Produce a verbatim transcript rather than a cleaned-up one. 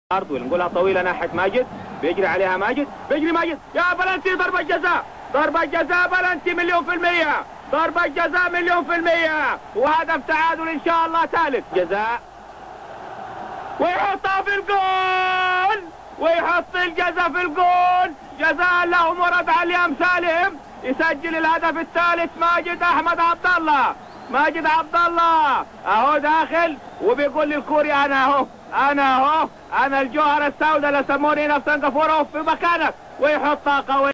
عرض ونقولها طويله ناحيه ماجد، بيجري عليها ماجد، بيجري ماجد، يا بلنتي ضربه جزاء، ضربه جزاء بلنتي مليون في المية، ضربه جزاء مليون في المية، وهدف تعادل ان شاء الله ثالث. جزاء ويحطها في الجول، ويحط الجزاء في الجول، جزاء له مراد علي امثالهم، يسجل الهدف الثالث ماجد احمد عبد الله، ماجد عبد الله اهو داخل وبيقول للكوري انا اهو، انا اهو، انا الجوهر السوداء اللي سموني هنا في سنغافوره في مكانك، ويحطها قوي.